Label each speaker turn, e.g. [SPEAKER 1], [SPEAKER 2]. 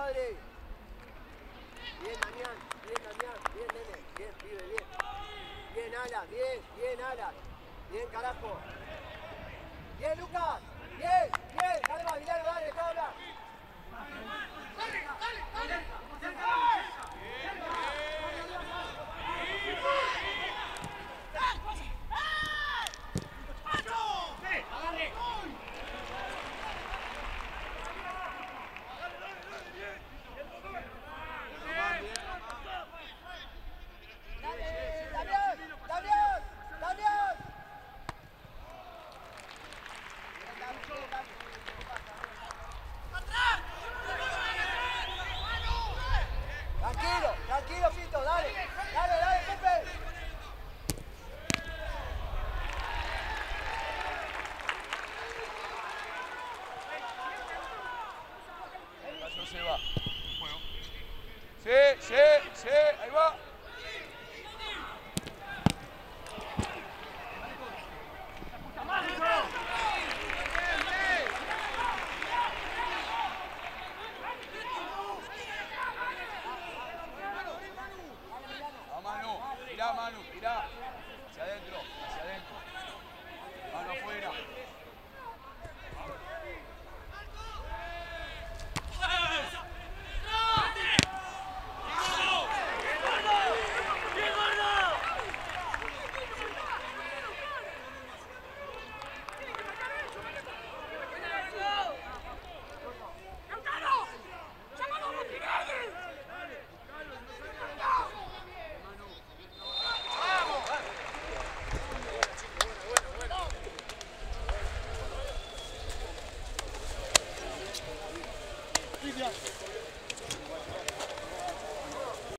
[SPEAKER 1] Adri. Bien, Damián, bien, nene. Bien, pibe, bien. Bien, Alan, bien, Alan. Bien, carajo. Bien, Lucas. Bien. Dale más, Milano, dale, dejá hablar. Tranquilo, Fito, dale, Pepe.
[SPEAKER 2] Se va. Sí, ahí va.